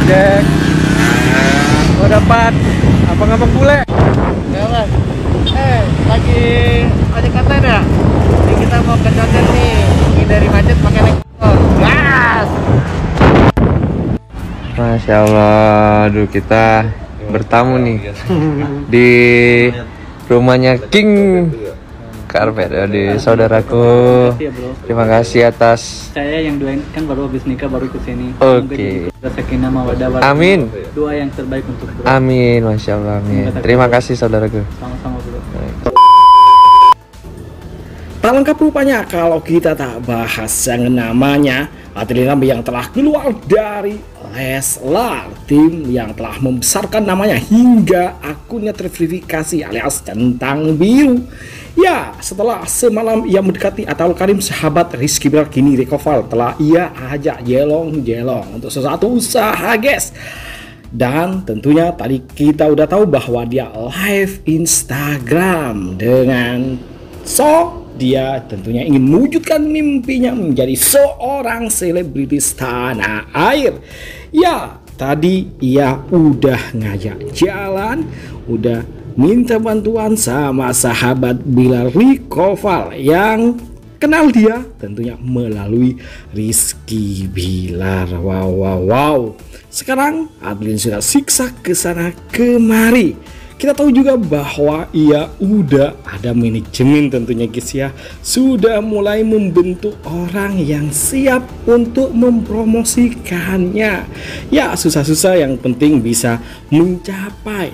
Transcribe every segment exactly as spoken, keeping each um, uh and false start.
ojek. Gua dapat abang-abang bule. Ya mas. Eh, lagi ojek konten ya? Jadi kita mau ke condet nih, dari macet pakai naik motor. Gas! Masya Allah, aduh kita bertamu nih di rumahnya King Karpet ya, di saudaraku. Terima kasih atas. Saya yang doain kan baru habis nikah baru ke sini. Oke. Sakinah mawaddah warahmah. Amin. Doa yang terbaik untuk bro. Amin, masya Allah, amin. Terima kasih saudaraku. Sama-sama bro. Tak lengkap rupanya kalau kita tak bahas yang namanya Adrian Rambe yang telah keluar dari Leslar, tim yang telah membesarkan namanya hingga akunnya terverifikasi alias centang biru. Ya, setelah semalam ia mendekati Ataul Karim, sahabat Rizky Bilar, kini Rikoval telah ia ajak jelong-jelong untuk sesuatu usaha, guys. Dan tentunya tadi kita udah tahu bahwa dia live Instagram dengan so dia tentunya ingin mewujudkan mimpinya menjadi seorang selebritis tanah air. Ya, tadi ia udah ngajak jalan, udah minta bantuan sama sahabat Bilar Rikoval yang kenal dia tentunya melalui Rizky Bilar. Wow, wow, wow. Sekarang Adlin sudah siksa ke sana kemari. Kita tahu juga bahwa ia udah ada manajemen tentunya guys ya. Sudah mulai membentuk orang yang siap untuk mempromosikannya. Ya, susah-susah yang penting bisa mencapai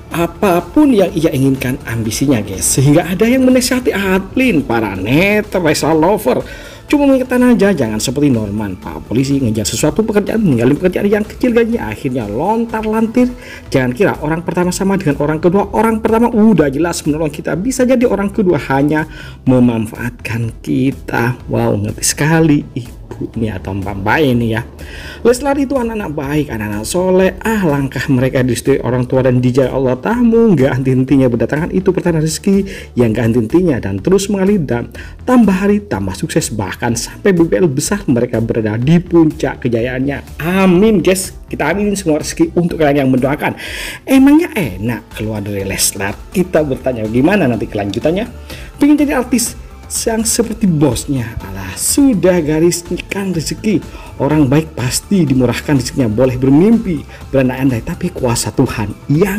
apapun yang ia inginkan ambisinya guys. Sehingga ada yang menasihati Adlin, para netter Leslar lover, cuma mengingatkan aja jangan seperti Norman, Pak Polisi ngejar sesuatu pekerjaan, ninggalin pekerjaan yang kecil gajinya, akhirnya lontar lantir. Jangan kira orang pertama sama dengan orang kedua. Orang pertama udah jelas menolong kita, bisa jadi orang kedua hanya memanfaatkan kita. Wow, ngerti sekali ibu ini atau mbak-mbak ini ya. Leslar itu anak-anak baik, anak-anak soleh. Ah, langkah mereka direstui orang tua dan dijaya Allah tamu, gak henti-hentinya berdatangan itu pertanyaan rezeki yang gak henti-hentinya dan terus mengalir, dan tambah hari tambah sukses, bahkan sampai B B L besar mereka berada di puncak kejayaannya. Amin guys, kita aminin semua rezeki untuk kalian yang mendoakan. Emangnya enak keluar dari Leslar? Kita bertanya gimana nanti kelanjutannya. Pengen jadi artis yang seperti bosnya? Alah, sudah gariskan rezeki. Orang baik pasti dimurahkan rezekinya. Boleh bermimpi berandai-andai, tapi kuasa Tuhan yang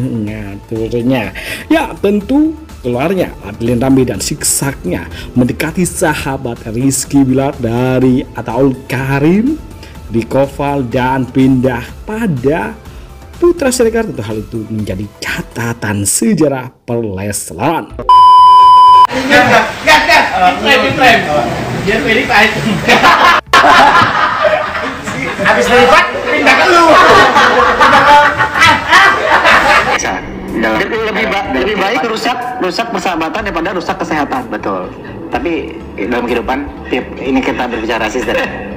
mengaturnya. Ya, tentu keluarnya Adrian Rambe dan siksaknya mendekati sahabat Rizky Bilar dari Ataul Karim, Rikoval, dan pindah pada Putra Siregar. Tentu hal itu menjadi catatan sejarah perleslaran. Gas, gas, gas, diklaim, diklaim. Biar verified. Habis verified, pindah ke lu. Lebih, ba lebih baik rusak rusak persahabatan daripada rusak kesehatan. Betul. Tapi dalam kehidupan tip ini kita berbicara sistem.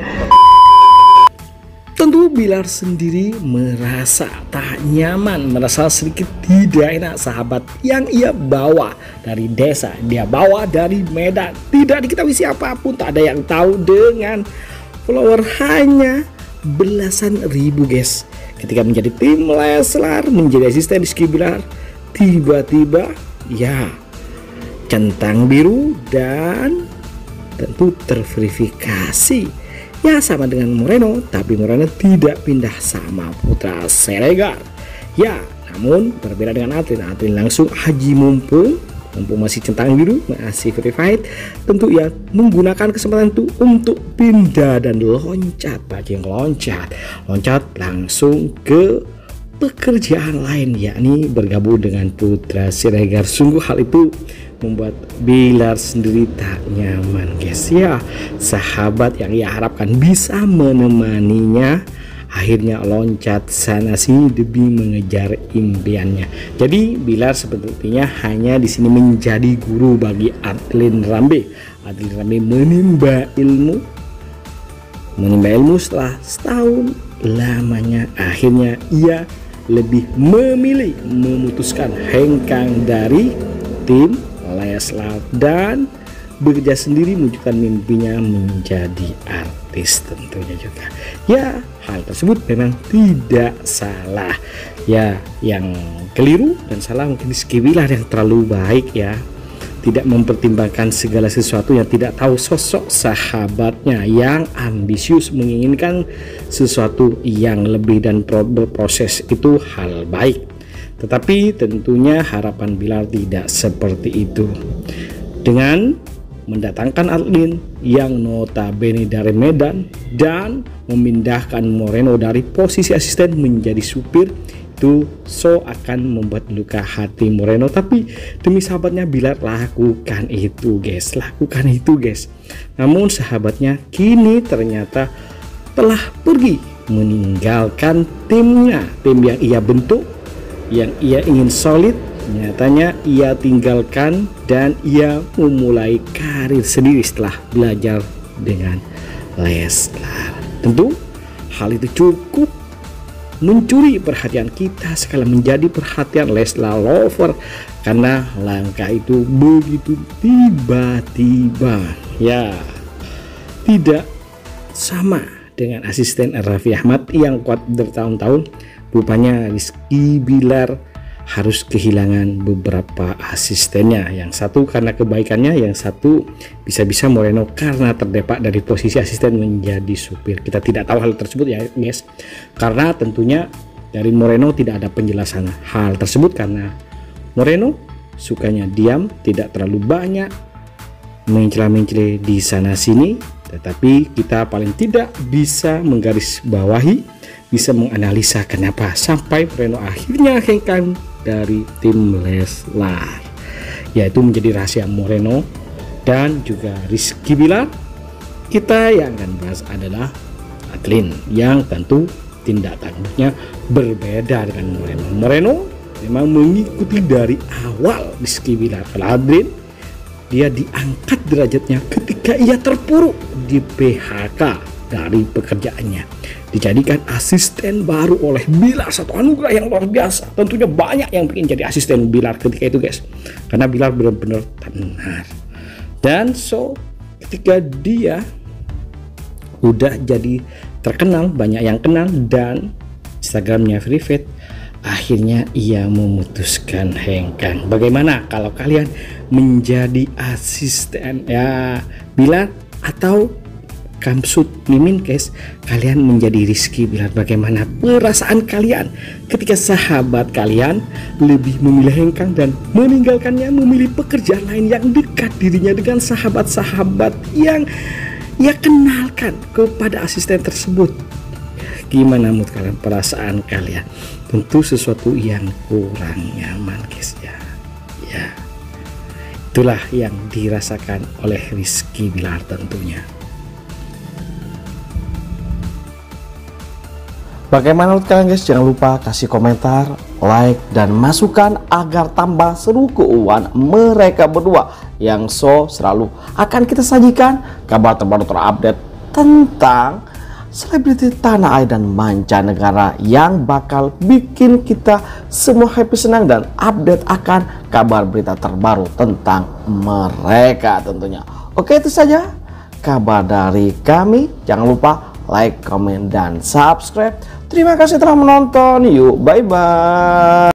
Tentu Bilar sendiri merasa tak nyaman, merasa sedikit tidak enak. Sahabat yang ia bawa dari desa, dia bawa dari Medan, tidak diketahui siapapun, tak ada yang tahu, dengan follower hanya belasan ribu guys. Ketika menjadi tim Leslar, menjadi asisten Rizky Bilar, tiba-tiba ya centang biru dan tentu terverifikasi. Ya, sama dengan Moreno, tapi Moreno tidak pindah sama Putra Siregar. Ya, namun berbeda dengan Adlin. Adlin langsung haji mumpung, mumpung masih centang biru, masih verified. Tentu ia menggunakan kesempatan itu untuk pindah dan loncat, bagi yang loncat, loncat langsung ke pekerjaan lain, yakni bergabung dengan Putra Siregar. Sungguh hal itu membuat Bilar sendiri tak nyaman guys ya. Sahabat yang ia harapkan bisa menemaninya akhirnya loncat sana sini demi mengejar impiannya. Jadi Bilar sepertinya hanya di sini menjadi guru bagi Adlin Rambe. Adlin Rambe menimba ilmu, menimba ilmu setelah setahun lamanya. Akhirnya ia lebih memilih memutuskan hengkang dari tim Leslar dan bekerja sendiri mewujudkan mimpinya menjadi artis tentunya juga. Ya, hal tersebut memang tidak salah. Ya, yang keliru dan salah mungkin Rizky Bilar yang terlalu baik ya, tidak mempertimbangkan segala sesuatu, yang tidak tahu sosok sahabatnya yang ambisius menginginkan sesuatu yang lebih dan berproses itu hal baik. Tetapi tentunya harapan Bilar tidak seperti itu. Dengan mendatangkan Adlin yang notabene dari Medan dan memindahkan Moreno dari posisi asisten menjadi supir, itu so akan membuat luka hati Moreno. Tapi demi sahabatnya Bilar lakukan itu guys, lakukan itu guys. Namun sahabatnya kini ternyata telah pergi meninggalkan timnya, tim yang ia bentuk, yang ia ingin solid. Nyatanya ia tinggalkan dan ia memulai karir sendiri setelah belajar dengan Leslar. Tentu hal itu cukup mencuri perhatian kita sekali, menjadi perhatian Leslar lover, karena langkah itu begitu tiba-tiba. Ya, tidak sama dengan asisten Raffi Ahmad yang kuat bertahun-tahun. Rupanya Rizky Bilar harus kehilangan beberapa asistennya, yang satu karena kebaikannya, yang satu bisa-bisa Moreno karena terdepak dari posisi asisten menjadi supir. Kita tidak tahu hal tersebut ya guys, karena tentunya dari Moreno tidak ada penjelasan hal tersebut, karena Moreno sukanya diam, tidak terlalu banyak mencela-mencela di sana sini. Tetapi kita paling tidak bisa menggarisbawahi, bisa menganalisa kenapa sampai Moreno akhirnya hengkang dari tim Leslar. Yaitu menjadi rahasia Moreno dan juga Rizky Bilar. Kita yang akan bahas adalah Adlin, yang tentu tindak tanduknya berbeda dengan Moreno. Moreno memang mengikuti dari awal Rizky Bilar. Kalau Adlin, dia diangkat derajatnya ketika ia terpuruk di P H K dari pekerjaannya, dijadikan asisten baru oleh Bilar. Satu anugerah yang luar biasa. Tentunya banyak yang ingin jadi asisten Bilar ketika itu guys, karena Bilar benar-benar tenar. Dan so ketika dia udah jadi terkenal, banyak yang kenal dan Instagramnya verified, akhirnya ia memutuskan hengkang. Bagaimana kalau kalian menjadi asisten ya Bilar atau Kamsud Mimin guys, kalian menjadi Rizky Bilar? Bagaimana perasaan kalian ketika sahabat kalian lebih memilih hengkang dan meninggalkannya, memilih pekerjaan lain yang dekat dirinya dengan sahabat-sahabat yang ia kenalkan kepada asisten tersebut? Gimana menurut kalian, perasaan kalian? Tentu sesuatu yang kurang nyaman guys ya. Ya, itulah yang dirasakan oleh Rizky Bilar tentunya. Bagaimana menurut kalian guys? Jangan lupa kasih komentar, like, dan masukan agar tambah seru keuangan mereka berdua yang so selalu akan kita sajikan kabar terbaru terupdate tentang selebriti tanah air dan mancanegara yang bakal bikin kita semua happy, senang, dan update akan kabar berita terbaru tentang mereka tentunya. Oke, itu saja kabar dari kami. Jangan lupa like, comment, dan subscribe. Terima kasih telah menonton. Yuk, bye-bye.